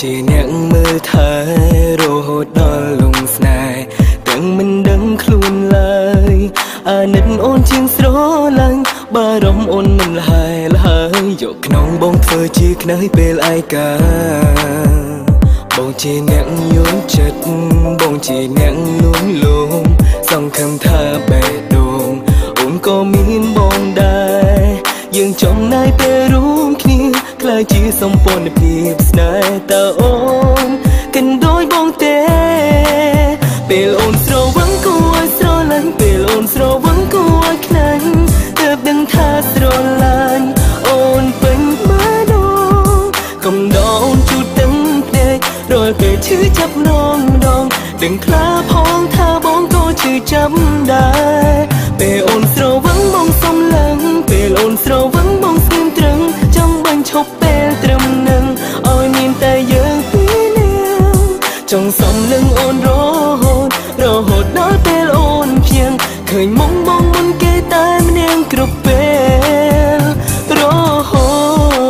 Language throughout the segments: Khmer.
ជាអ្នកមើលថែរហូតដល់លងស្នេហ៍ទាំងមិនដឹងខ្លួនឡើយអាណិតអូនជាងស្រឡាញ់បារម្ភអូនមិនលហើយយកក្នុងបងធ្វើជាខ្នើយពេលឯកាបងជាអ្នកយល់ចិត្តបងជាអ្នកលួងលោមសង្ឃឹមថាបេះដូងអូនក៏មានបងដែរយើងចំណាយពេលរួមគ្នាក្លាយជាសម្ព័ន្ធភាពស្នេហ៍តើអូនគិនដូចបងទេពេលអូនស្រវឹងគួរឲ្យស្រឡាញ់ពេលអូនស្រវឹងគួរឲ្យខ្លាញ់ទើបដឹងថាស្រឡាញ់អូនពេញម្ដងកុំដងជូតទាំងភ្នែករាល់ពេលឈឺចាប់ម្ដងដឹងខ្លាផងថាបងក៏ឈឺចាប់ដែរពេលអូនស្រវឹងបងសំឡឹងពេលអូនស្រវឹងបងស្ងៀមត្រឹងចង់បាញ់ឈប់ពេលត្រឹមនឹងឲ្យមានតែយើងពីរនាក់ចង់សំឡឹងអូនរហូតដល់ពេលអូនភៀងឃើញមុខបងមុនគេតែម្នាក់គ្រប់ពេលរហូត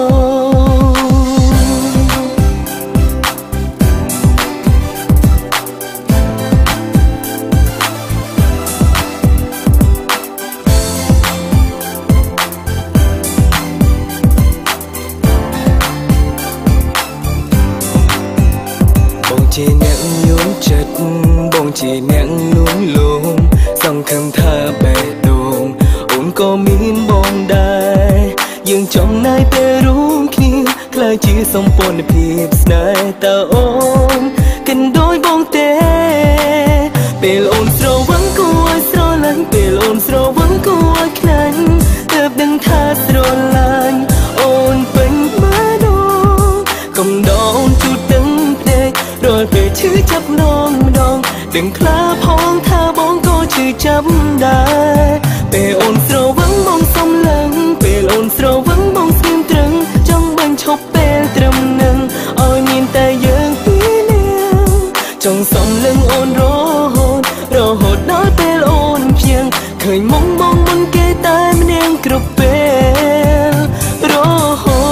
ជាអ្នកយល់ចិត្តបងជាអ្នកលួងលោមសង្ឃឹមថាបេះដូងអូនក៏មានបងដែរយើងចំណាយពេលរួមគ្នាក្លាយជាសម្ព័ន្ធភាពស្នេហ៍តើអូនគិនដូចបងទេពេលអូនស្រវឹងគួរឲ្យស្រឡាញ់ពេលអូនស្រវឹងគួរឲ្យខ្លាញ់ទើបដឹងថាស្រឡាញ់អូនពេញម្ដងកុំដងជូតទាំងភ្នែករាល់ពេលឈឺចាប់ម្ដងដឹងខ្លាផងថាបងក៏ឈឺចាប់ដែរពេលអូនស្រវឹងបងសំឡឹងពេលអូនស្រវឹងបងស្ងៀមត្រឹងចង់បាញ់ឈប់ពេលត្រឹមនឹងឲ្យមានតែយើងពីរនាក់ចង់សំឡឹងអូនរហូតដល់ពេលអូនភៀងឃើញមុខបងមុនគេតែម្នាក់គ្រប់ពេលរហូត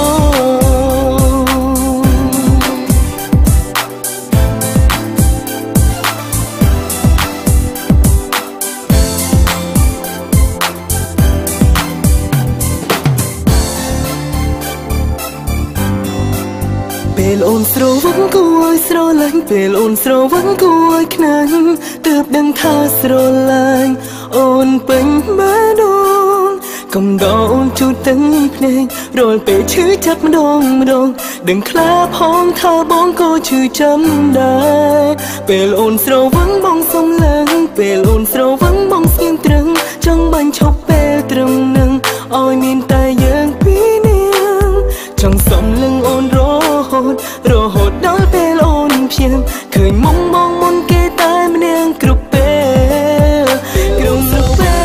ពេលអូនស្រវឹងគួរឲ្យស្រឡាញ់ពេលអូនស្រវឹងគួរឲ្យខ្នាញ់ទើបដឹងថាស្រឡាញ់អូនពេញម្ដងកុំដងជូតទាំងភ្នែករាល់ពេលឈឺចាប់ម្ដងដឹងខ្លាផងថាបងក៏ឈឺចាំដែរពេលអូនស្រវឹងបងសំឡឹងពេលអូនស្រវឹងបងស្ងៀមត្រឹងចង់បាញ់ឈប់ពេលត្រឹមនឹងឲ្យមានតែយើងពីរនាក់ចង់សំឡឹងអូនរហូតដល់ពេលអូនភៀងឃើញមុខបងមុនគេតែម្នាក់គ្រប់ពេលគ្រប់ពេល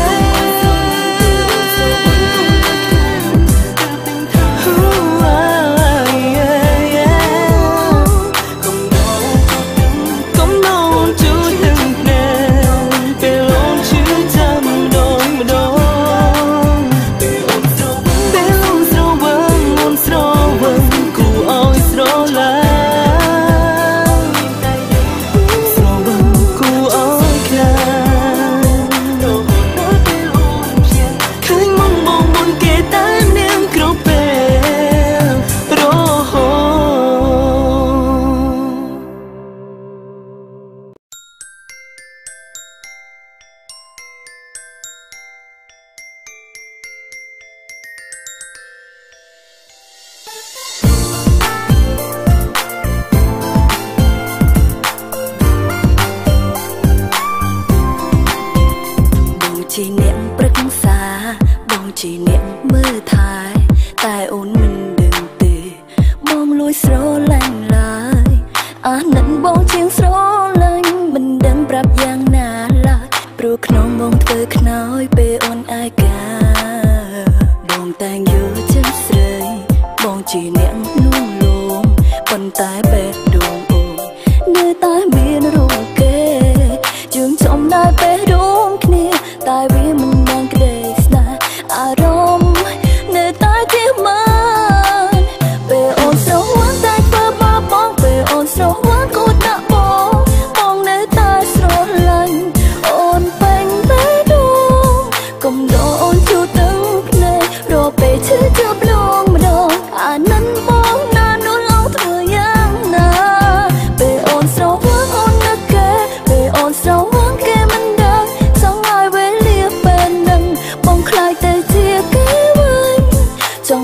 តែវាមិនបានក្តីស្នេហ៍អារម្មណ៍នៅតែជាមក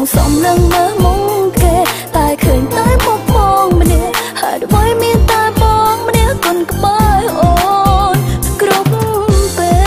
សំឡឹងមើលមុខគេតែឃើញតែមុខបងម្នាក់ហើយអ្វីមានតែបងម្នាក់កូនក្បែរអូនគ្រប់ពេល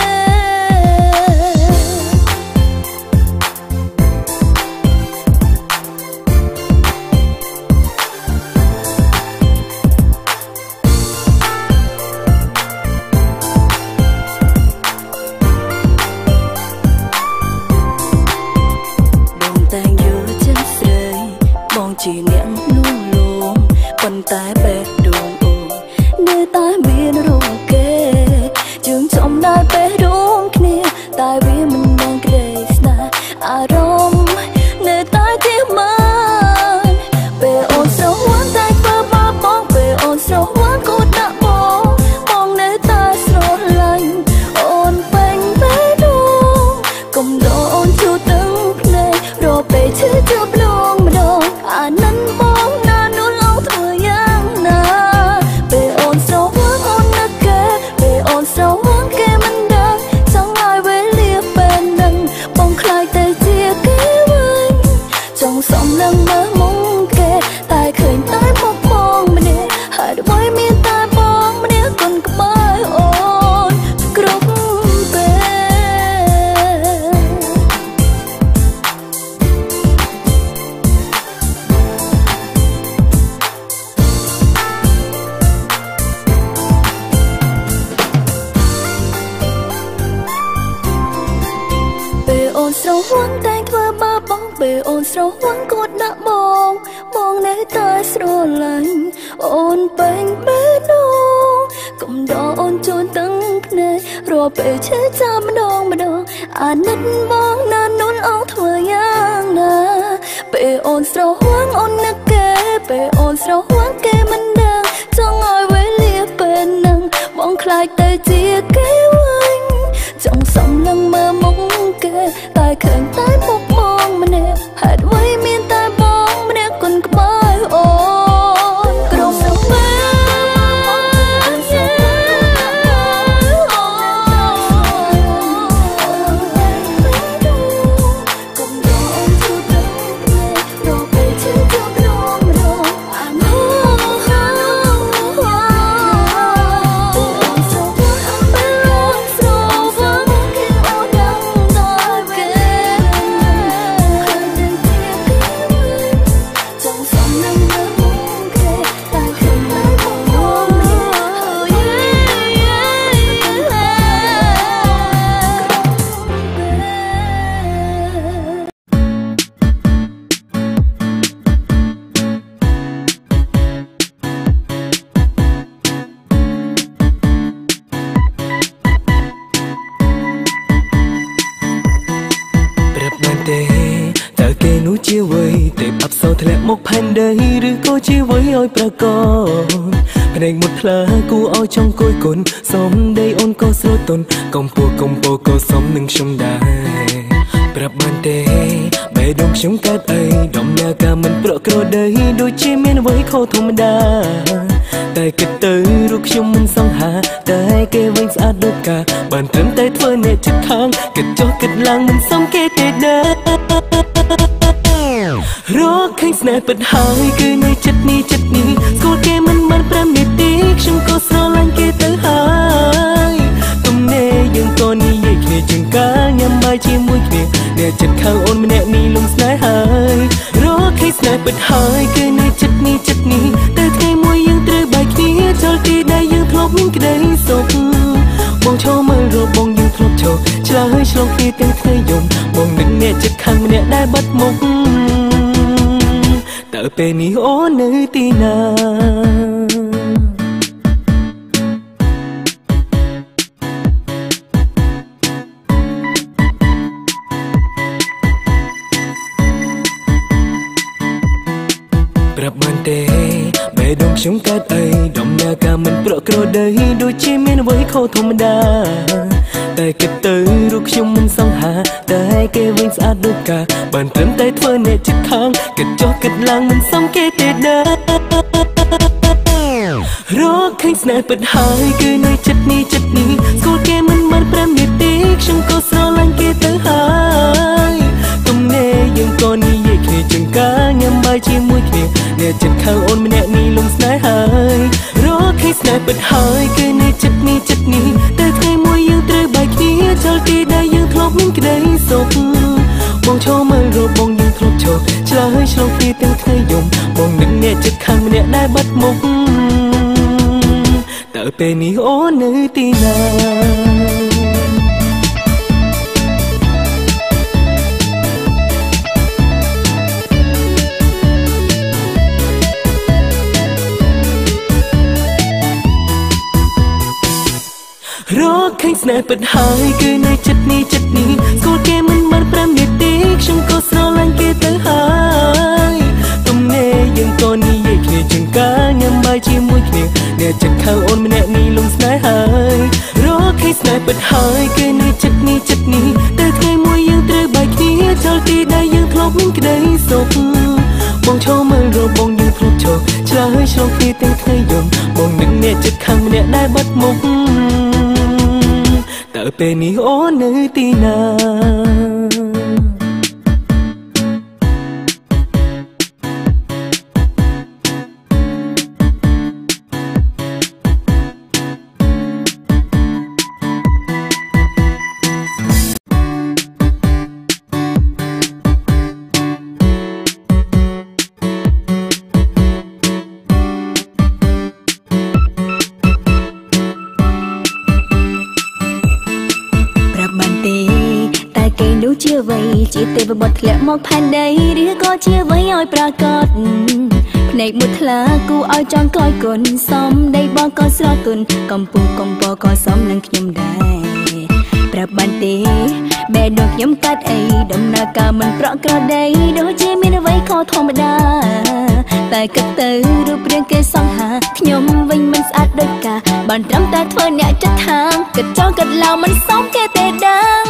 ជាអ្នកលួងលោមប៉ុន្តែបេះដូងអូននៅតែមានរងគេជើងចំណាយបេះដូងគ្នាតែវាមិនបានក្តីស្នេហ៍អារម្មណ៍នៅតែជាមិនពេលអូនស្រវល់តែធ្វើបាបបងពេលអូនស្រវល់គូដាក់បងនៅតែស្រឡាញ់អូនពេញបេះដូងកុំដោអូនជួទាំងភ្នែករកពេលឈឺជួបលងម្ដងអានិនបងណានោះឡងធ្វើយ៉ាងណាពេលអូនស្រវល់អូននឹកគេពេលអូនស្រវល់គេមិនដឹងចង់ឲ្យវេលាពេលនឹងបងខ្លាចទៅជាគេវិញចង់សំឡឹងមើលមុខគេតែឃើញតែមុខបងម្នាក់ហើយអ្វីមានតែបងម្នាក់កូនក្បែរអូនគ្រប់ពេលអូនស្រវល់តែធ្វើបាបបងពេលអូនស្រវល់គួតដាក់បងនៅតែស្រឡាញ់អូនពេញបេះដូងកុំដកអូនជូនទាំងភ្នែករកពេលឈឺចាំម្ដងអាណិតបងណានុនអងធ្វើយ៉ាងណាពេលអូនស្រវល់អូននឹកគេពេលអូនស្រវល់គេមិនដឹងចង់ឲ្យវេលាពេលនឹងបងខ្លាចទៅជាគេវិញចង់សំឡឹងមើលមុខគេតែឃើញតែមុខបងម្នាក់ហេតុអ្វីមានតែបងម្នាក់កូនក្បែរអូនគ្រប់ពេលជាអ្វីតែអបសោធ្លាក់មកផែនដីឬក៏ជាអ្វីឲ្យប្រកបភ្នែកមុតថ្លាគួរឲ្យចង់គួយគុណសំដីអូនក៏ស្រទន់កំពោក៏សំនឹងខ្ញុំដែរប្រាប់បានទេបេះដូងខ្ញុំកើតអីដំណើរការមិនប្រក្រតីដូចជាមានអ្វីខុសធម្មតាតែគិតទៅរូបខ្ញុំមិនសង្ហាតែគេវិញស្អាតដូចកាបានត្រឹមតែធ្វើអ្នកចិត្តខាងគិតចុះគិតឡើងមិនសមគេទេដែររកឃើញស្នេហ៍ពិតហើយគឺនៅចិត្តនេះស្គាល់គេមិនបាន5នាទីខ្ញុំក៏ស្រឡាញ់គេទៅហើយទំនេរយើងក៏និយាយគ្នាជាងការញ៉ាំបាយជាមួយគ្នាអ្នកចិត្តខាងអូនម្នាក់នេះលំស្នេហ៍ហើយរកឃើញស្នេហ៍ពិតហើយគឺនៅចិត្តនេះតែថ្ងៃមួយយើងត្រូវបែកគ្នាចោលទីដែលយើងធ្លាប់មានក្តីសុខបងឈរមើលរបងយើងធ្លាប់ឈរឆ្លើយឆ្លងគ្នាទាំងថ្ងៃយំបងនឹងអ្នកចិត្តខាងម្នាក់ដែលបាត់មុខតើពេលនេះអូននៅទីណាប្រាប់បានទេបេះដូងខ្ញុំកើតអីដំណើរការមិនប្រក្រតីដូចជាមានអ្វីខុសធម្មតាតែគិតទៅរូបខ្ញុំមិនសង្ហាតែគេវិញស្អាតដូចកាបានត្រឹមតែធ្វើអ្នកចិត្តខាងគិតចុះគិតឡើងមិនសមគេទេដែររកឃើញស្នេហ៍ពិតហើយគឺនៅចិត្តនេះស្គាល់គេមិនបាន5នាទីខ្ញុំក៏ស្រឡាញ់គេទៅហើយទំនេរយើងក៏និយាយគ្នាអ្នកចិត្តខាងអូនម្នាក់នេះលំស្នេហ៍ហើយរកឃើញស្នេហ៍ពិតហើយគឺនៅចិត្តនេះតែថ្ងៃមួយយើងត្រូវបែកគ្នាចោលទីដែលយើងធ្លាប់មានក្តីសុខបងឈរមើលរបងយើងធ្លាប់ឈរឆ្លើយឆ្លងគ្នាទាំងថ្ងៃយំបងនឹងអ្នកចិត្តខាងម្នាក់ដែលបាត់មុខតើពេលនេះអូននៅទីណារកឃើញស្នេហ៍ពិតហើយគឺនៅចិត្តនេះស្គាល់គេមិនបាន5នាទីខ្ញុំក៏ស្រឡាញ់គេទៅហើយទំនេរយើងក៏និយាយគ្នាជាងការញ៉ាំបាយជាមួយគ្នាអ្នកចិត្តខាងអូនម្នាក់នេះលំស្នេហ៍ហើយរកឃើញស្នេហ៍ពិតហើយគឺនៅចិត្តនេះតែថ្ងៃមួយយើងត្រូវបែកគ្នាចោលទីដែលយើងធ្លាប់មានក្តីសុខបងឈរមើលរបងយើងធ្លាប់ឈរឆ្លើយឆ្លងគ្នាទាំងថ្ងៃយំបងនឹងអ្នកចិត្តខាងម្នាក់ដែលបាត់មុខតើពេលនេះអូននៅទីណាជាអ្វីជាទេវបុត្រធ្លាក់មកផែនដីឬក៏ជាអ្វីឲ្យប្រកាសភ្នែកមួយថ្លាគូឲ្យចង់កយគុណសំដីបងក៏ស្រទន់កំពុងកំពក៏សំនឹងខ្ញុំដែរប្រាប់បានទេបែរដូចខ្ញុំកាត់អីដំណើរការមិនប្រក្រតីដូចជាមានអ្វីខុសធម្មតាតែគិតទៅរូបរាងគេសង្ហាខ្ញុំវិញមិនស្អាតដូចកាបានត្រឹមតែធ្វើអ្នកចិត្តខាងគិតចង់គិតឡៅមិនសមគេទេដឹង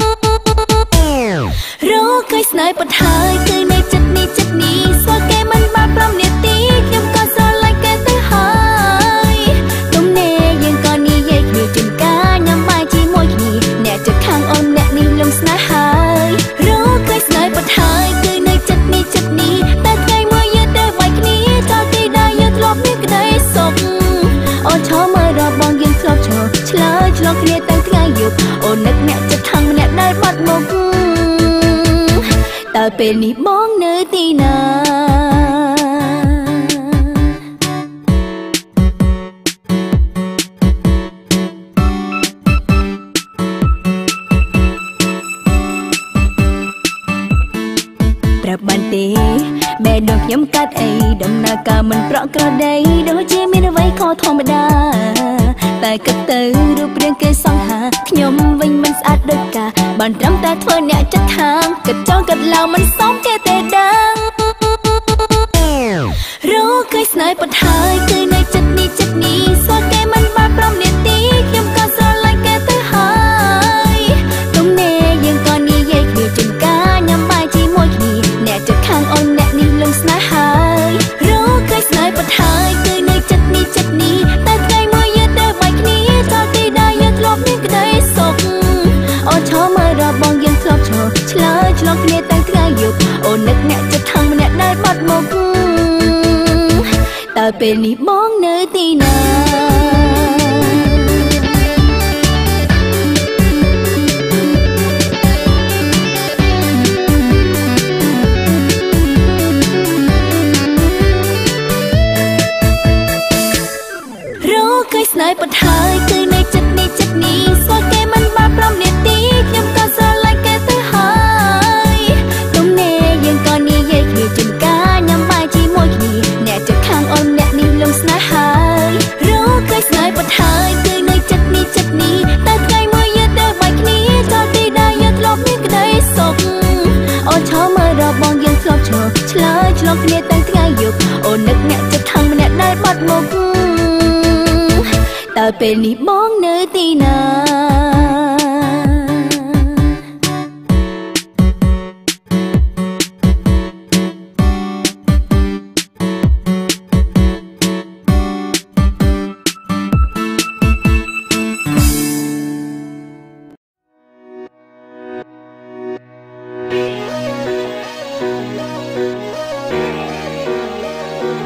រកឃើញស្នេហ៍ពិតហើយគឺនៅចិត្តនេះស្គាល់គេមិនបាន5នាទីខ្ញុំក៏ស្រឡាញ់គេទៅហើយទំនេរយើងក៏និយាយគ្នាជាងការញ៉ាំបាយជាមួយគ្នាអ្នកចិត្តខាងអូនអ្នកនេះលំស្នេហ៍ហើយរកឃើញស្នេហ៍ពិតហើយគឺនៅចិត្តនេះតែថ្ងៃមួយយើងត្រូវបែកគ្នាចោលទីដែលយើងធ្លាប់មានក្តីសុខអូនឈរមើលរបងយើងធ្លាប់ឈរឆ្លើយឆ្លងគ្នាទាំងថ្ងៃយប់អូននឹកអ្នកចិត្តខាងម្នាក់ដែលបាត់មុខតើពេលនេះបងនៅទីណាប្រាប់បានទេបែរដូចខ្ញុំកាត់អីដំណើរការមិនប្រក្រតីដូចជាមានអ្វីខុសធម្មតាតែគិតទៅរូបរាងគេសង្ហាខ្ញុំវិញមិនស្អាតដូចកាបានត្រឹមតែធ្វើអ្នកចិត្តខាងគិតចង់គិតឡៅមិនសមគេទេដឹងរកឃើញស្នេហ៍ពិតហើយគឺនៅចិត្តនេះស្គាល់គេមិនបាន5នាទីខ្ញុំក៏ស្រឡាញ់គេទៅហើយទំនេរយើងក៏និយាយគ្នាជាងការញ៉ាំបាយជាមួយគ្នាអ្នកចិត្តខាងអូនអ្នកនេះលំស្នេហ៍ហើយរកឃើញស្នេហ៍ពិតហើយគឺនៅចិត្តនេះតែថ្ងៃមួយយើងត្រូវបែកគ្នាចោលទីដែលយើងធ្លាប់មានក្តីសុខអូនឈរមើលរបងយើងធ្លាប់ឈរឆ្លើយឆ្លងគ្នាទាំងថ្ងៃយប់អូននឹកអ្នកចិត្តខាងម្នាក់ដែលបាត់មុខតើពេលនេះបងនៅទីណារកឃើញស្នេហ៍ពិតហើយគឺនៅចិត្តនេះស្គាល់គេមិនបាន5នាទីខ្ញុំក៏ស្រឡាញ់គេទៅហើយទំនេរយើងក៏និយាយគ្នាជាងការញ៉ាំបាយជាមួយគ្នាអ្នកចិត្តខាងអូនអ្នកនេះលំស្នេហ៍ហើយរកឃើញស្នេហ៍ពិតហើយគឺនៅចិត្តនេះតែថ្ងៃមួយយើងត្រូវបែកគ្នាចោលទីដែលយើងធ្លាប់មានក្តីសុខអូនឈរមើលរបងយើងធ្លាប់ឈរឆ្លើយឆ្លងគ្នាទាំងថ្ងៃយប់អូននឹកអ្នកចិត្តខាងម្នាក់ដែលបាត់មុខតើពេលនេះបងនៅទីណាเ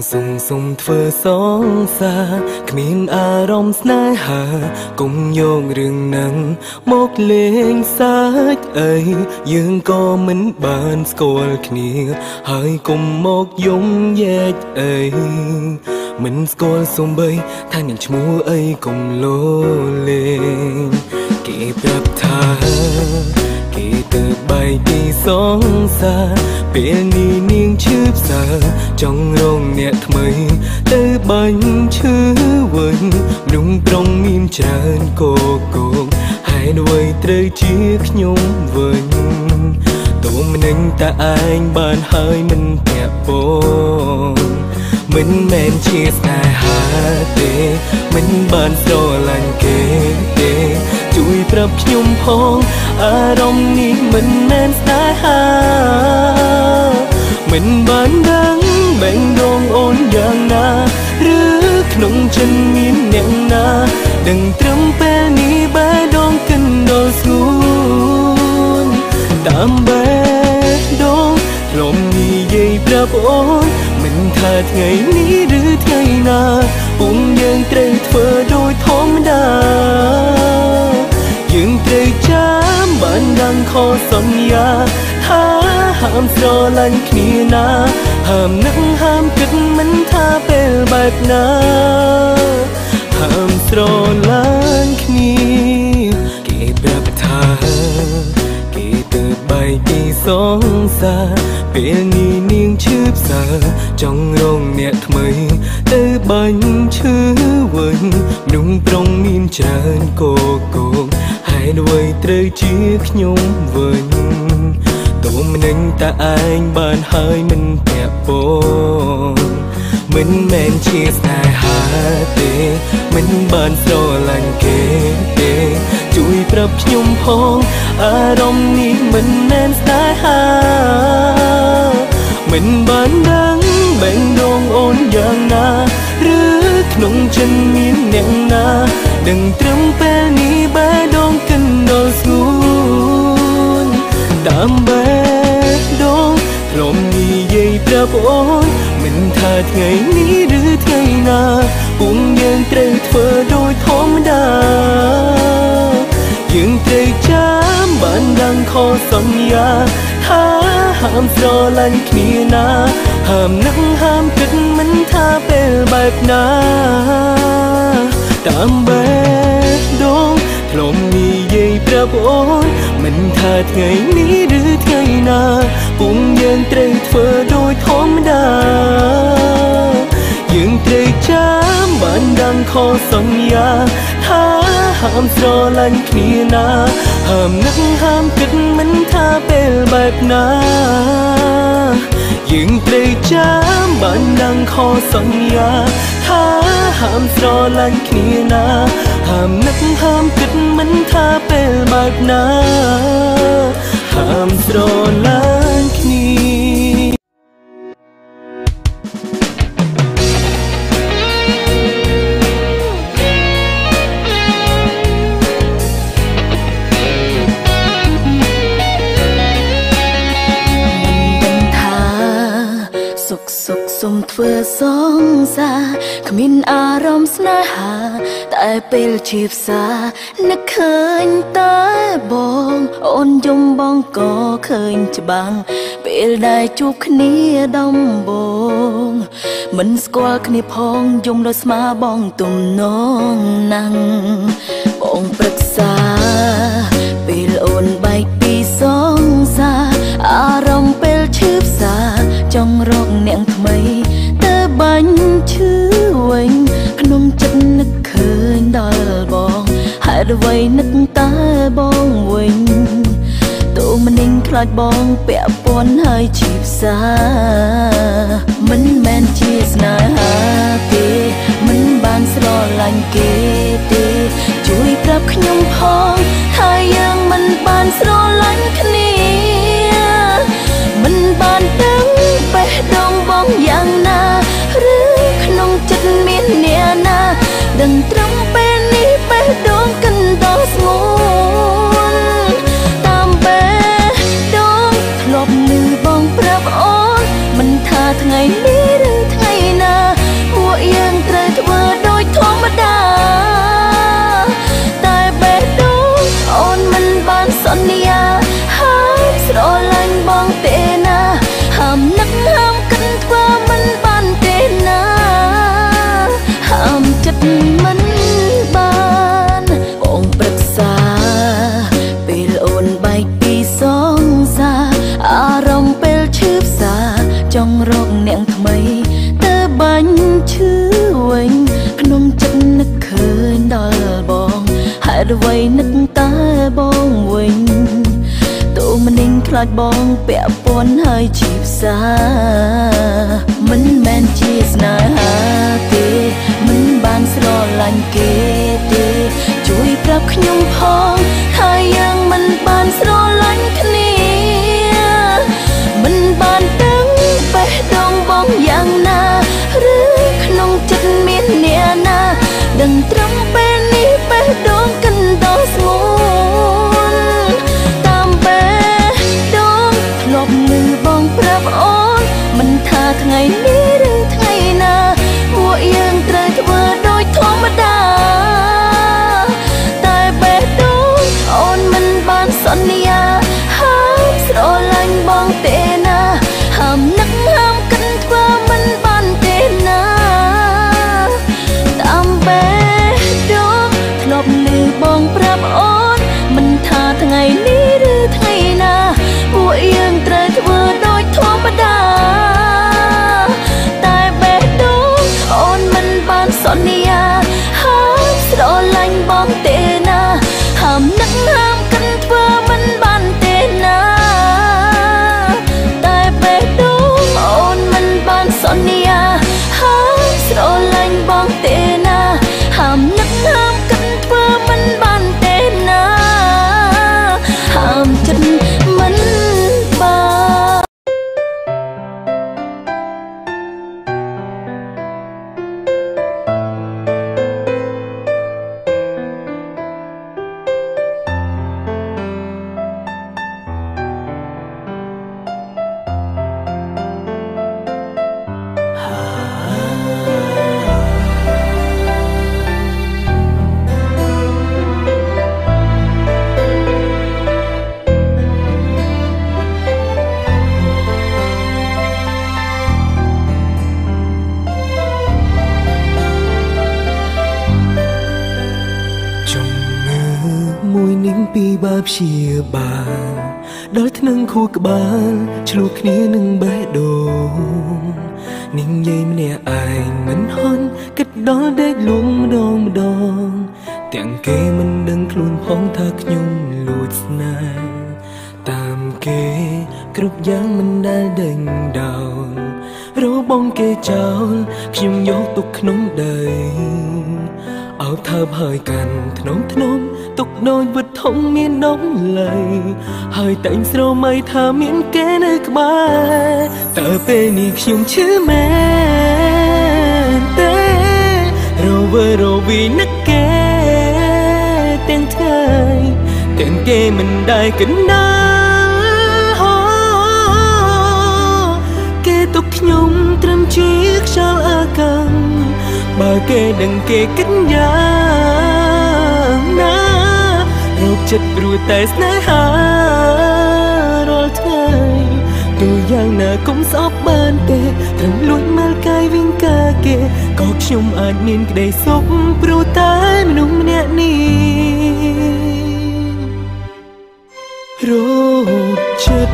សុំធ្វើសងសាគ្មានអារម្មណ៍ស្នេហាកុំយករឿងនឹងមកលេងសើចអីយើងក៏មិនបានស្គាល់គ្នាហើយកុំមកយំយែកអីមិនស្គាល់សំបីថានឹងឈ្មោះអីកុំលោលេងគេប្រាប់ថាគេទៅបែកពីសងសាពេលនេះនាងឈឺផ្សាចង់រងអ្នកថ្មីទៅបាញ់ឈឺវិញមនុស្សប្រុងមានច្រើនកកងហើយអ្វីត្រូវជាខ្ញុំវិញទុំនឹងតែឯងបានហើយមិនពាក់ពងមិនមែនជាស្នេហាទេមិនបានស្រឡាញ់គេទេជួយប្រាប់ខ្ញុំផងអារម្មណ៍នេះមិនមែនស្នេហាមិនបានដឹងបែងដងអូនយ៉ាងណាឬក្នុងចិត្តមានអ្នកណាដឹងត្រឹមពេលនេះបែរដងកិនដល់ស្ងួនតាមបែរដងលំនិយាយប្រាប់អូនមិនថាថ្ងៃនេះឬថ្ងៃណាពុំយើងត្រូវធ្វើដូចធម្មតាយើងត្រូវចាំបានដឹងខុសសន្យាថាហាមស្រឡាញ់គ្នាណាហាមនឹកហាមគិតមិនថាពេលបែបណាហាមស្រឡាញ់គ្នាគេប្រាប់ថាគេទៅបែកពីសងសាពេលនេះនាងឈឺផ្សាចង់រងអ្នកថ្មីទៅបាញ់ឈឺវិញមនុស្សប្រុងមានច្រើនកកងហើយអ្វីត្រូវជាខ្ញុំវិញទុំនឹងតែឯងបានហើយមិនពាក់ពងមិនមែនជាស្នេហាទេមិនបានស្រឡាញ់គេទេជួយប្រាប់ខ្ញុំផងអារម្មណ៍នេះមិនមែនស្នេហាមិនបានដឹងបែងដងអូនយ៉ាងណាឬក្នុងចិត្តមានអ្នកណាដឹងត្រឹមពេលនេះបែរដងកិនដល់ស្ងួនតាមបែរដងលំនិយាយប្រាប់អូនមិនថាថ្ងៃនេះឬថ្ងៃណាពុំយើងត្រូវធ្វើដូចធម្មតាយើងត្រូវចាំបានដឹងខុសសន្យាថាហាមស្រឡាញ់គ្នាណាហាមនឹកហាមគិតមិនថាពេលបែបណាតាមបែបដងលំនិយាយប្រាប់អូនមិនថាថ្ងៃនេះឬថ្ងៃណាពុំយើងត្រូវធ្វើដូចធម្មតាយើងត្រូវចាំបានដឹងខុសសន្យាថាហាមស្រឡាញ់គ្នាណាហាមនឹកហាមគិតមិនថាពេលបែបណាយើងត្រូវចាំបានដឹងខុសសន្យាថាហាមស្រឡាញ់គ្នាណាហាមនឹកហាមគិតមិនថាពេលបែបណាហាមស្រឡាញ់គ្នាសុំធ្វើសងសាគ្មានអារម្មណ៍ស្នេហាតែពេលជាផ្សានឹកឃើញតែបងអូនយំបងក៏ឃើញច្បាំងពេលដែលជួបគ្នាដំបូងមិនស្គាល់គ្នាផងយំដល់ស្មាបងទំនងណាំងបងប្រឹក្សាពេលអូនបែកពីសងសាអារម្មណ៍ពេលឈឺផ្សាចង់រកអ្នកថ្មីទៅបាញ់ឈឺវិញក្នុងចិត្តនឹកឃើញដល់បងហេតុអ្វីនឹកតែបងវិញទូមនិញខ្លាចបងពាក់ព័ន្ធហើយជីផ្សាមិនមែនជាស្នេហាទេមិនបានស្រឡាញ់គេទេជួយប្រាប់ខ្ញុំផងថាយើងមិនបានស្រឡាញ់គ្នាមិនបានដឹងបេះដូងបងយ៉ាងណាឬក្នុងចិត្តមានអ្នកណាដឹងត្រឹមពេលនេះបេះដូងកិនដល់ស្ងួនតាមបេះដូងធ្លាប់ឮបងប្រាប់អូនមិនថាថ្ងៃនេះឬថ្ងៃណាអ្វីនឹកតែបងវិញតួមนิ่งខ្លាចបងពាក់ព័ន្ធហើយជាផ្សាមិនមែនជាស្នេហាទេមិនបានស្រឡាញ់គេទេជួយប្រាប់ខ្ញុំផងថាយ៉ាងមិនបានស្រឡាញ់គ្នាមិនបានដឹងបេះដូងបងយ៉ាងណាឬក្នុងចិត្តមានអ្នកណាដឹងត្រឹមពេលនេះបេះដូងកិនដល់ស្ងួនតាមបេះដូងធ្លាប់ឮបងប្រាប់អូនមិនថាថ្ងៃនេះឬថ្ងៃណាពួកយើងត្រូវធ្វើដូចធម្មតាតែបេះដូងអូនមិនបានសន្យាហាមស្រឡាញ់បងទេណាហាមនឹកហាមកិនធ្វើមិនបានទេណាតាមបេះដូងធ្លាប់ឮបងប្រាប់អូនមិនថាថ្ងៃនេះឬថ្ងៃណាពួកយើងត្រូវធ្វើដូចធម្មតាតែបេះដូងអូនមិនបានសន្យាហាមស្រឡាញ់បងទេណាហាមនឹកហាមកិនធ្វើមិនបានទេណាតែបេះដូងអូនមិនបានសន្យាហាមស្រឡាញ់បងទេណាហាមនឹកហាមកិនធ្វើមិនបានទេណាហាមចិត្តមិនបានពីបាព្យាបាលដល់ថ្នឹងខួរក្បាលឆ្លុះគ្នានឹងបេះដូងនាងយាយម្នាក់ឯងមិនហន់គិតដល់ដេកលំម្ដងម្ដងទាំងគេមិនដឹងខ្លួនផងថាខ្ញុំលួចស្នេហ៍តាមគេគ្រប់យ៉ាងមិនដែលដេញដោលរបងគេចោលខ្ញុំយកទុកក្នុងដីអោបថើបហើយកាន់ធ្នមទុកដូចវត្ថុមាននំលៃហើយតែងស្រមៃថាមានគេនៅក្បែរតើពេលនេះខ្ញុំឈឺមែនទេរវីនឹកគេទាំងថ្ងៃទាំងគេមិនដែលកណ្ដាលគេទុកខ្ញុំត្រឹមជាខ្យល់អាកាំងបើគេដឹងគេគិតយ៉ាងណារោគចិត្តព្រោះតែស្នេហារាល់ថ្ងៃទោះយ៉ាងណាកុំស្អប់បានទេត្រឹមលួចមើលកាយវិញកាគេក៏ខ្ញុំអាចមានក្តីសុខព្រោះតែមនុស្សម្នាក់នេះរោគចិត្ត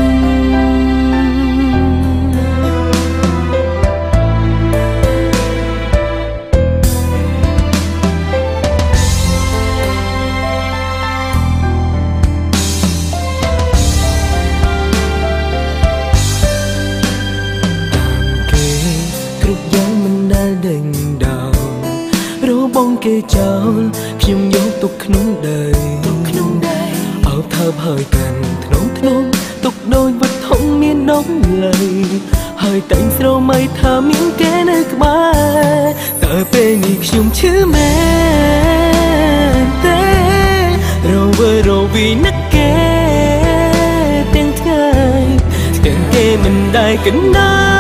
បងគេចោលខ្ញុំយកទុកក្នុងដីអោបថើបហើយកាន់ធ្នមទុកដូចវត្ថុមាននំលៃហើយតែងស្រមៃថាមានគេនៅក្បែរតើពេលនេះខ្ញុំឈឺមែនទេរវីនឹកគេទាំងថ្ងៃទាំងគេមិនដែលកណ្ដាល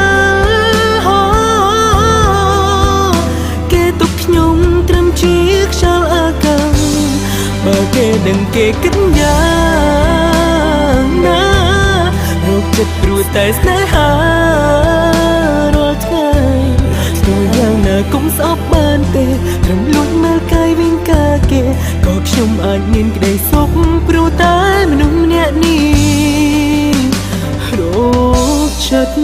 ជាខ្យល់អាកាំងបើគេដឹងគេគិតយ៉ាងណារោគចិត្តព្រោះតែស្នេហារាល់ថ្ងៃទោះយ៉ាងណាកុំស្អប់បានទេត្រឹមលួចមើលកាយវិញកាគេក៏ខ្ញុំអាចមានក្តីសុខព្រោះតែមនុស្សម្នាក់នេះរោគចិត្ត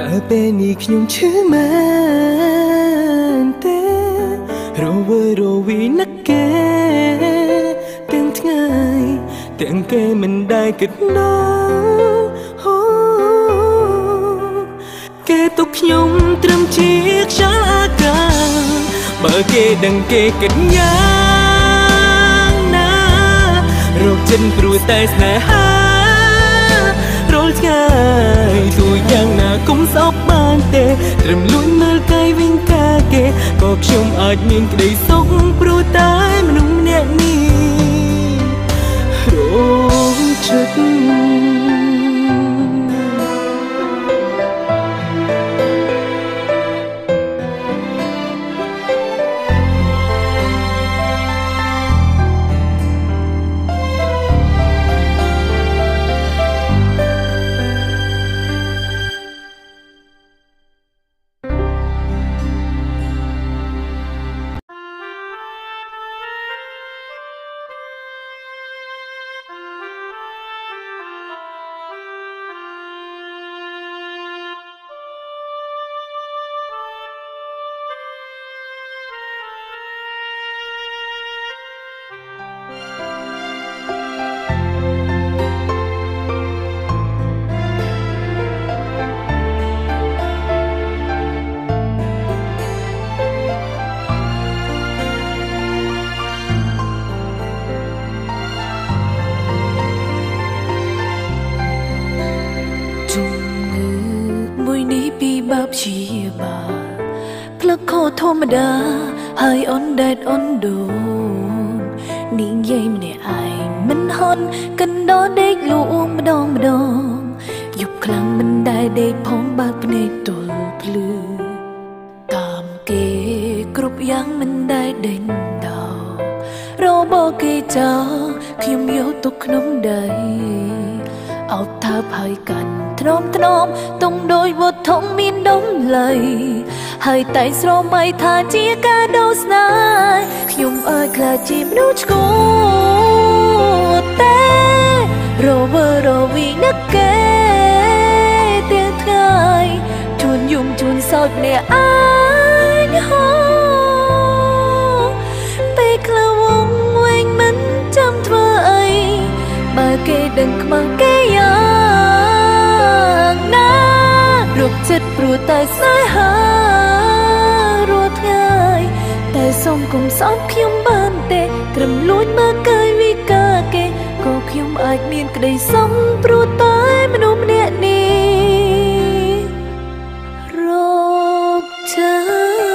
ពេលនេះខ្ញុំឈឺមែនទេរវើរវីណាស់គេទាំងថ្ងៃទាំងគេមិនដែលគិតដល់គេទុកខ្ញុំត្រឹមជាខ្យល់អាកាសបើគេដឹងគេគិតយ៉ាងណារកចិនព្រោះតែស្នេហារាល់ថ្ងៃទូយ៉ាងណាគុំសោកបានទេត្រឹមលួចមើលកាយវិញកាគេក៏ខ្ញុំអាចមានក្តីសុខព្រោះតែមនុស្សម្នាក់នេះរងចិត្តជាបាផ្លឹកខោធម្មតាហើយអនដែតអនដូននាងយាយម្នាក់ឯងមិនហន់កណ្ដោដេកលួងម្ដងយប់ខ្លាំងមិនដែលដេកផងបើកភ្នែកទល់ភ្លឺតាមគេគ្រប់យ៉ាងមិនដែលដេញដោរបស់គេចោលខ្ញុំយកទុកក្នុងដីអោបថាបហើយកាន់ធ្នមទុំដោយវត្តធំមានដំឡៃហើយតែស្រមៃថាជាការដោស្នេហ៍ខ្ញុំអើយខ្លាចជាមនុស្សឆ្កួតតែរវើរវីនឹកគេទាំងថ្ងៃជួនយំជួនសោកម្នាក់ឯងហូពេលខ្លះវងវិញមិនចាំធ្វើអីបើគេដឹងខ្មាស់គេយ៉ាងណារកចិត្តព្រោះតែស្នេហារាល់ថ្ងៃតែសុំកុំសោកខ្ញុំបានទេត្រឹមលួចមើលកាយវិការគេក៏ខ្ញុំអាចមានក្តីសុខព្រោះតែមនុស្សម្នាក់នេះរកចិត្ត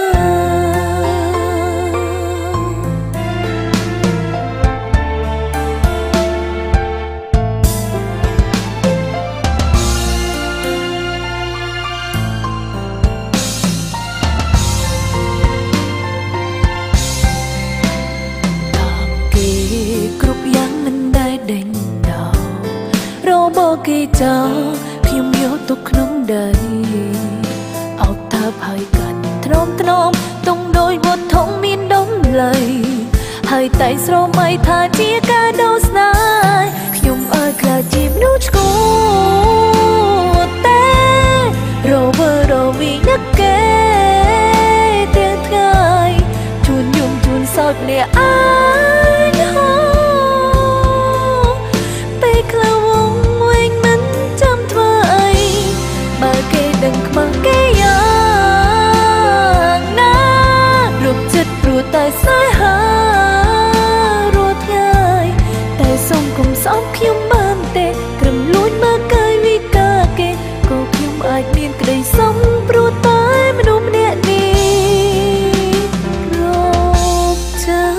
គេចោលខ្ញុំយកទុកក្នុងដីអោបថាបហើយកាន់ធ្នមទុំដោយវត្តធំមានដំឡៃហើយតែស្រមៃថាជាការដោស្នេហ៍ខ្ញុំអើយខ្លាចជាមនុស្សឆ្កួតតែរវើរវីនឹកគេទាំងថ្ងៃជួនយំជួនសោកម្នាក់ឯងហូពេលខ្លះដឹងខ្មាស់គេយ៉ាងណារកចិត្តព្រោះតែស្នេហារាល់ថ្ងៃតែសុំកុំសោកខ្ញុំបានទេត្រឹមលួចមើលកាយវិការគេក៏ខ្ញុំអាចមានក្តីសុខព្រោះតែមនុស្សម្នាក់នេះរកចិត្ត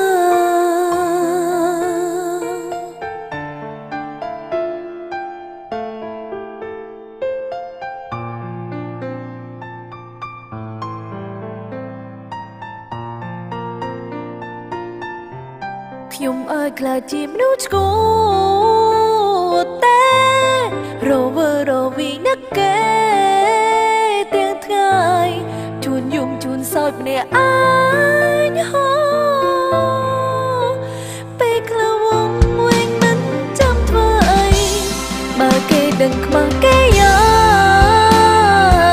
ខ្ញុំអើយខ្លាចជាមនុស្សឆ្កួតតែរវើរវីនឹកគេទាំងថ្ងៃជួនយំជួនសោកម្នាក់ឯងហូពេលខ្លះវងវិញមិនចាំធ្វើអីបើគេដឹងខ្មាស់គេយ៉ាង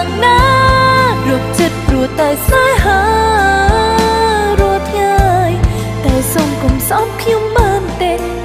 សោកខ្ញុំបានទេ